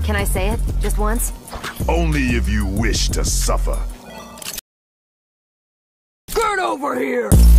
Can I say it? Just once? Only if you wish to suffer. Get over here!